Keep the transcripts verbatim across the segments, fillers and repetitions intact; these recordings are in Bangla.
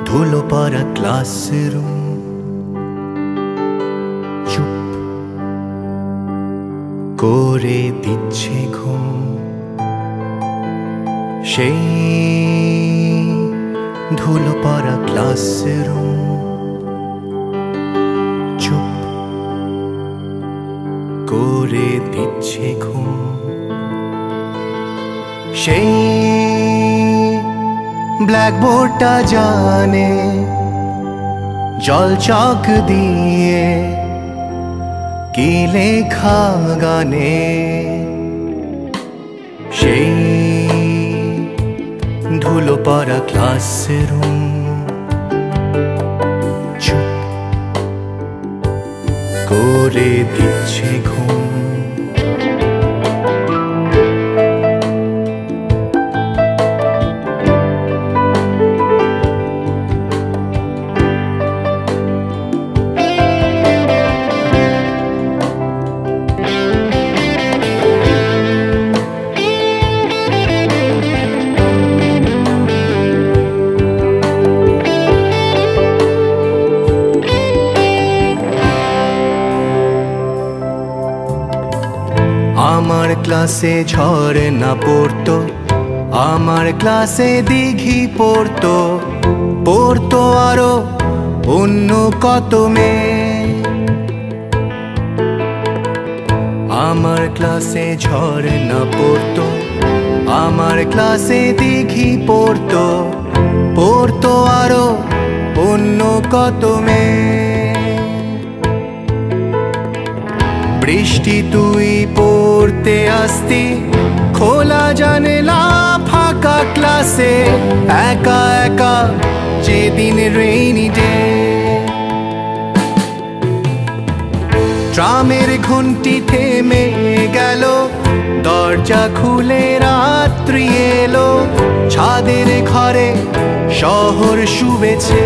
ধুলো পড়া ক্লাসরুম, চুপ করে দিচ্ছে ঘুম। সেই ধুলো পড়া ক্লাসরুম, চুপ করে দিচ্ছে ঘুম। সেই ব্ল্যাকবোর্ডটা জানে জল চক দিয়ে কি লেখা গানে। সেই ধুলো পড়া ক্লাসরুম, চুপ করে দিচ্ছে ঘুম। আমার ক্লাসে ঝড় না পড়তো, আমার ক্লাসে দিঘি পড়তো, পড়তো আরো অন্য কত মেয়ে। আমার ক্লাসে ঝড় না পড়তো, আমার ক্লাসে দিঘি পড়তো, পড়তো আরো অন্য কত মেয়ে। বৃষ্টি তুই পড়তে আসতি, খোলা জানলা ফাঁকা ক্লাসে, একা একা যেদিন রেইনি ডে। ট্রামের ঘন্টি থেমে গেল, দরজা খুলে রাত্রি এলো, ছাদের ঘরে শহর শুবেছে।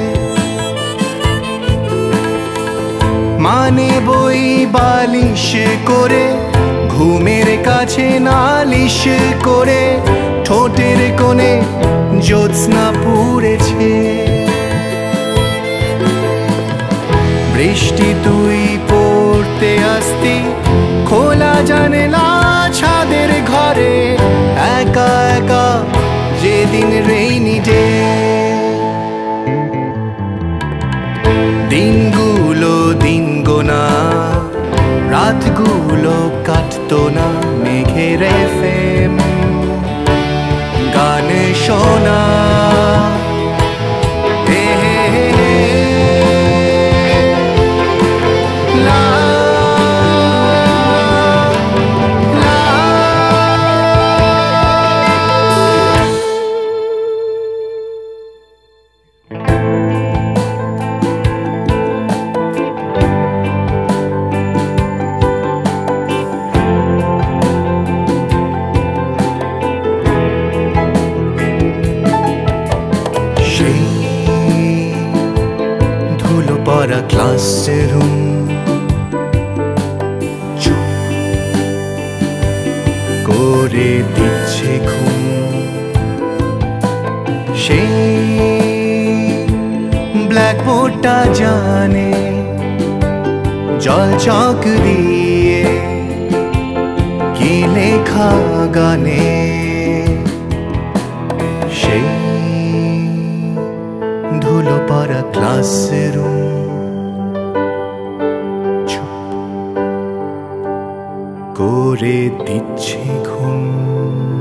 মানে বই বালিশ করে, ঘুমের কাছে নালিশ করে, ঠোঁটের কোণে জ্যোৎস্না পুড়েছে। বৃষ্টি তুই পড়তে আসতি, খোলা জানলা ছাদের ঘরে, একা একা যেদিন রেইনি ডে। দিনগুলো দিন গোনা, রাতগুলো কাটতো না মেঘের এফএম গানে শোনা। পড়া ক্লাসরুম, চুপ করে দিচ্ছে ঘুম। সেই ব্ল্যাকবোর্ডটা জানে জল চক দিয়ে কি লেখা গানে। সেই ধুলো পড়া ক্লাসরুম, চুপ করে দিচ্ছে ঘুম।